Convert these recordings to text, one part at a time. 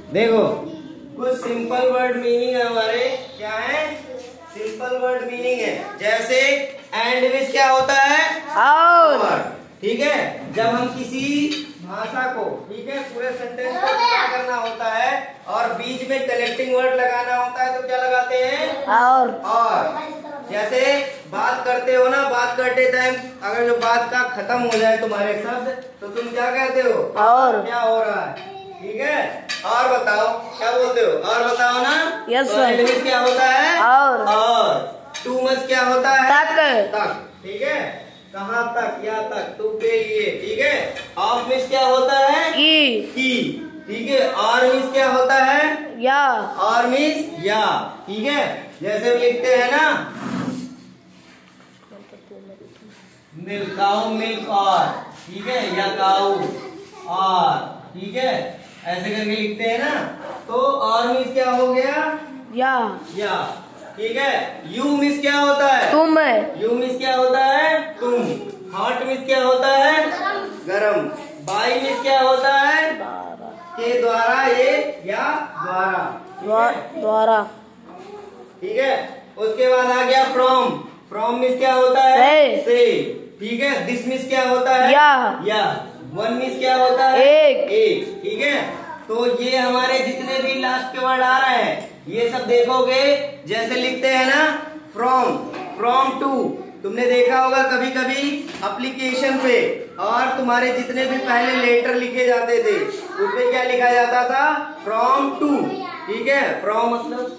देखो कुछ simple word meaning है हमारे, क्या है सिंपल वर्ड मीनिंग है। जैसे एंड विच क्या होता है, और। ठीक है, जब हम किसी भाषा को, ठीक है, पूरे सेंटेंस को क्या करना होता है और बीच में कनेक्टिंग वर्ड लगाना होता है तो क्या लगाते हैं, और। जैसे बात करते हो ना, बात करते टाइम अगर जो बात का खत्म हो जाए तुम्हारे शब्द तो तुम क्या कहते हो, और। क्या हो रहा है, ठीक है, और बताओ क्या बोलते हो, और बताओ ना। यस तो एंड विच क्या होता है, और। टू मच क्या होता है, तक। ठीक है, कहाँ तक, या तक, टू के लिए। ठीक है, ऑफ मिस क्या होता है, की। ठीक है, और मिस क्या होता है, या। और मिस या। ठीक है, जैसे हम लिखते हैं ना मिल्क, काऊ मिल्क, और। ठीक है, या काऊ, और। ठीक है, ऐसे करके लिखते हैं ना, तो और मिस क्या हो गया, या। ठीक है, यू मिस क्या होता है, तुम। यू मिस क्या होता है, तुम। हॉट मिस क्या होता है, गरम। बाई मिस क्या होता है, के द्वारा, ये या द्वारा। ठीक है, उसके बाद आ गया फ्रॉम। फ्रॉम मिस क्या होता है, से। ठीक है, दिस मिस क्या होता है, या। वन मिस क्या होता है, एक। ठीक है, तो ये हमारे जितने भी लास्ट के वर्ड आ रहे हैं ये सब देखोगे, जैसे लिखते हैं ना फ्रॉम, फ्रॉम टू। तुमने देखा होगा कभी कभी एप्लीकेशन पे, और तुम्हारे जितने भी पहले लेटर लिखे जाते थे उसपे क्या लिखा जाता था, फ्रॉम टू। ठीक है, फ्रॉम मतलब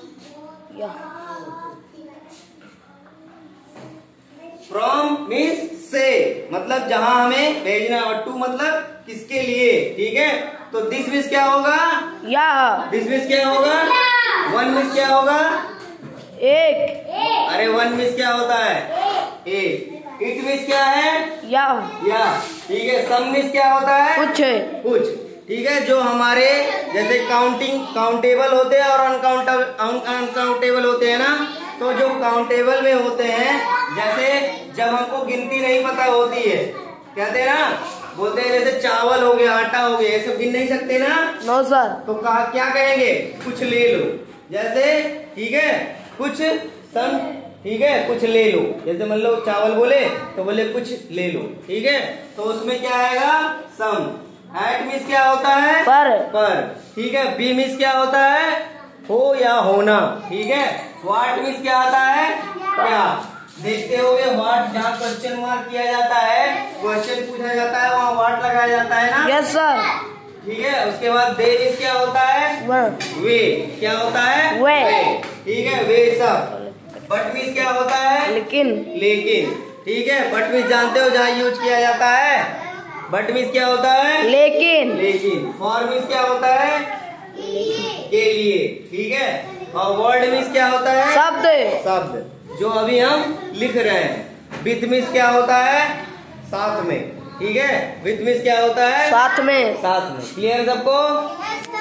फ्रॉम मीन्स से, मतलब जहां हमें भेजना, और टू मतलब किसके लिए। ठीक है, तो दिस मिस क्या होगा, दिस मिस क्या होगा, वन मिस क्या होगा, एक। अरे वन मिस क्या होता है, एक। इट मिस क्या है, या। ठीक है, सम मिस क्या होता है, कुछ। ठीक है, जो हमारे जैसे काउंटेबल होते हैं और अनकाउंटेबल होते हैं ना, तो जो काउंटेबल में होते हैं, जैसे जब हमको गिनती नहीं पता होती है, कहते हैं ना, बोलते हैं जैसे चावल हो गया, आटा हो गया, ये सब गिन नहीं सकते ना। No sir. तो क्या कहेंगे, कुछ ले लो। जैसे ठीक है, कुछ सम। ठीक है, कुछ ले लो। जैसे मान लो चावल बोले तो बोले कुछ ले लो। ठीक है, तो उसमें क्या आएगा, सम। एट मिस क्या होता है, पर। ठीक है, बी मिस क्या होता है, हो या होना। ठीक है, व्हाट मिस क्या आता है, क्या। देखते होगे व्हाट, जहाँ क्वेश्चन मार्क किया जाता है, क्वेश्चन पूछा जाता है, वहाँ व्हाट लगाया जाता है ना। Yes sir. ठीक है, उसके बाद दे मिस क्या होता है, वे। क्या होता है, वे। ठीक है, वे सब। बट मिस क्या होता है, लेकिन। ठीक है, बट मिस जानते हो जहाँ यूज किया जाता है, बट मिस क्या होता है, लेकिन। फॉर मिस क्या होता है, के लिए। ठीक है, और वर्ड मिस क्या होता है, शब्द जो अभी हम लिख रहे हैं। विथ मिस क्या होता है, साथ में। ठीक है, विथ मिस क्या होता है, साथ में। क्लियर सबको।